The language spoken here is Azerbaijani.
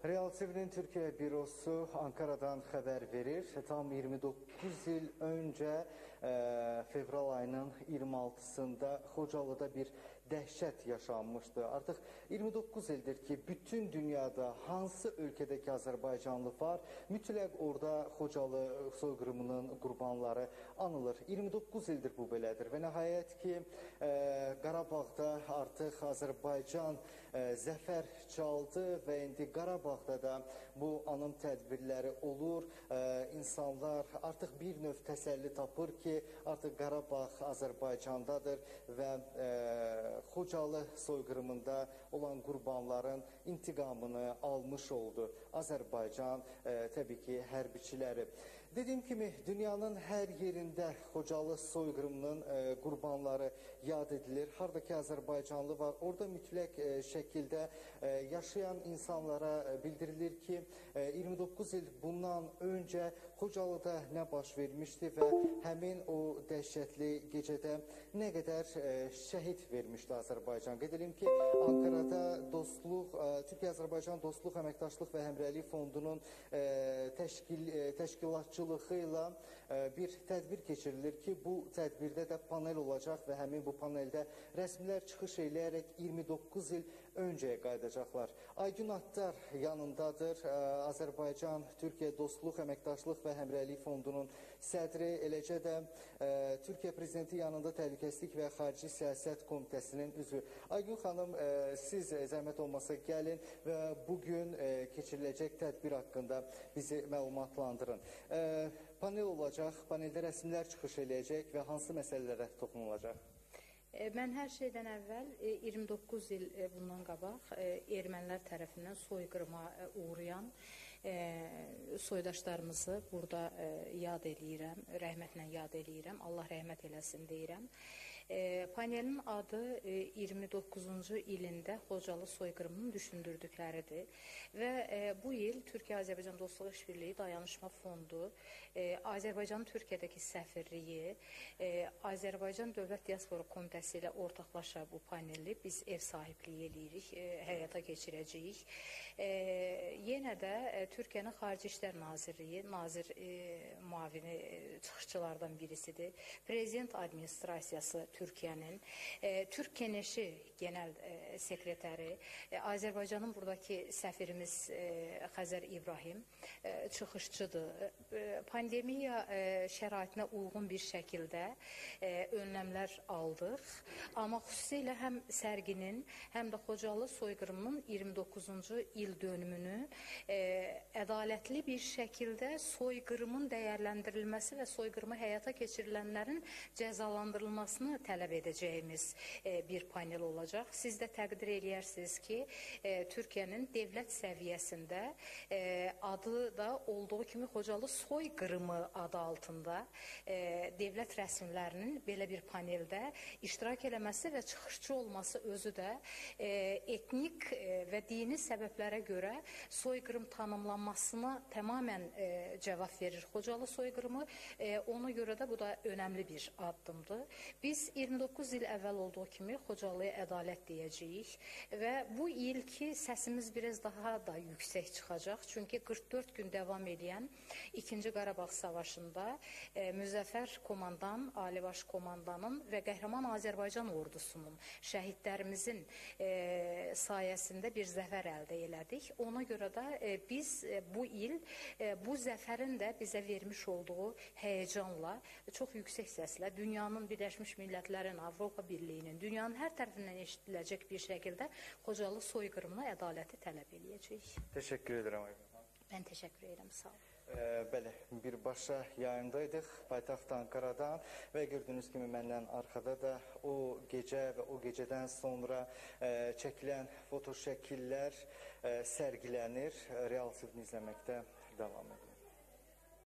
Real TV'nin Türkiye bürosu Ankara'dan haber verir. Tam 29 yıl önce fevral ayının 26'sında Xocalı'da bir dəhşət yaşanmıştı. Artıq 29 ildir ki, bütün dünyada hansı ölkədəki Azərbaycanlı var, mütləq orada Xocalı soyqırımının qurbanları anılır. 29 ildir bu belədir və nəhayət ki, Qarabağda artıq Azərbaycan zəfər çaldı və indi Qarabağda da bu anım tədbirləri olur. İnsanlar artıq bir növ təsəlli tapır ki, artıq Qarabağ Azərbaycandadır və Xocalı soyqırımında olan qurbanların intiqamını almış oldu Azərbaycan, təbii ki, hərbiçiləri. Dediyim kimi, dünyanın hər yerində Xocalı soyqırımının qurbanları yad edilir. Haradakı Azərbaycanlı var, orada mütləq şəkildə yaşayan insanlara bildirilir ki, 29 il bundan öncə Xocalıda nə baş vermişdi və həmin o dəhşətli gecədə nə qədər şəhid vermişdi Azərbaycan. Qeyd edelim ki, Ankara'da Türkiyə-Azərbaycan Dostluq, Əməkdaşlıq və Həmrəylik Fondunun təşkilatçılığı ilə bir tədbir keçirilir ki, bu tədbirdə də panel olacaq və həmin bu paneldə rəsmilər çıxış eləyərək 29 il öncəyə qayıdacaqlar. Aygün Attar yanındadır. Azərbaycan Türkiyə Dostluq, Əməkdaşlıq və Həmrəylik Fondunun sədri, eləcə də Türkiyə Prezidenti yanında Təhlükəsizlik və Xarici Siyasət Komitəsinin üzvü. Aygün xanım, siz zəhmət olmasa gəlin və bugün keçiriləcək tədbir haqqında bizi məlumatlandırın. Panel olacaq, paneldə rəsmlər çıxış eləyəcək və hansı məsələlərə toxunulacaq? Mən hər şeydən əvvəl 29 il bundan qabaq ermənilər tərəfindən soyqırıma uğrayan soydaşlarımızı burada yad eləyirəm, rəhmətlə yad eləyirəm, Allah rəhmət eləsin deyirəm. Panelin adı 29-cu ilində Xocalı soyqırımının düşündürdükləridir və bu il Türkiyə-Azərbaycan Dostluq İşbirliyi Dayanışma Fondu, Azərbaycanın Türkiyədəki səfirliyi, Azərbaycan Dövlət Diaspora Komitəsi ilə ortaqlaşa bu paneli biz ev sahibliyi eləyirik, həyata keçirəcəyik. Yenə də Türkiyənin Xarici İşlər Nazirliyi, nazir müavini çıxışçılardan birisidir. Prezident Administrasiyası Türkiyənin, Türk Keneşi Genel Sekretəri, Azərbaycanın buradakı səfirimiz Xəzər İbrahim çıxışçıdır. Pandemiya şəraitinə uyğun bir şəkildə önləmlər aldıq. Amma xüsusilə həm sərginin, həm də Xocalı soyqırımının 29-cu il dönümünü ədalətli bir şəkildə soyqırımın dəyərləndirilməsi və soyqırımı həyata keçirilənlərin cəzalandırılmasını tələb edəcəyimiz bir panel olacaq. Siz də təqdir eləyərsiniz ki, Türkiyənin dövlət səviyyəsində adı da olduğu kimi Xocalı soyqırımı adı altında dövlət rəsmilərinin belə bir paneldə iştirak eləməsi və çıxışçı olması özü də etnik və dini səbəblərə görə soyqırım tanımlanmasına tamamən cavab verir Xocalı soyqırımı. Ona görə də bu da önəmli bir addımdır. Biz 29 il əvvəl olduğu kimi Xocalıya ədalət deyəcəyik və bu ilki səsimiz biraz daha da yüksək çıxacaq. Çünki 44 gün davam edən 2-ci Qarabağ Savaşında Müzəffər komandan, Alibaş komandanın və qəhrəman Azərbaycan ordusunun, şəhidlərimizin sayəsində bir zəfər əldə elədik. Ona görə də biz bu il bu zəfərin də bizə vermiş olduğu həyəcanla, çox yüksək səslə dünyanın Birləşmiş Millətlərin, Avropa Birliyinin, dünyanın hər tərəfindən eşidiləcək bir şəkildə Xocalı soyqırımına ədaləti tələb eləyəcəyik. Təşəkkür edirəm. Mən təşəkkür edirəm, sağ olun. Bəli, birbaşa yayındaydıq paytaxt Ankaradan və gördüyünüz kimi məndən arxada da o gecə və o gecədən sonra çəkilən fotoşəkillər sərgilənir. Real TV-ni izləməkdə davam edir.